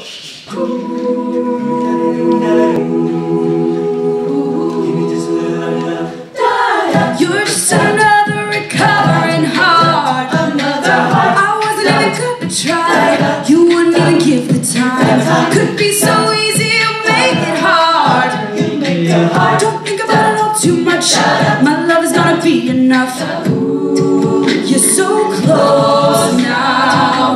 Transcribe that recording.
You're just another recovering heart. I wasn't even gonna try. You wouldn't even give the time. Could be so easy, you make it hard. Don't think about it all too much. My love is gonna be enough. You're so close now.